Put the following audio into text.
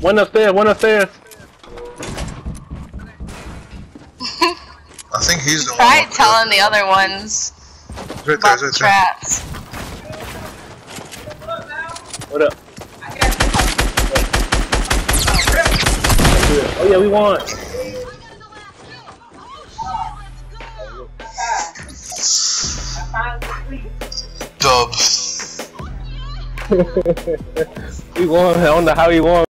One upstairs, one upstairs. I think he's the one. Try telling the other ones about the traps. What up? Oh yeah, we won. Dubs. We won. I don't know how we won.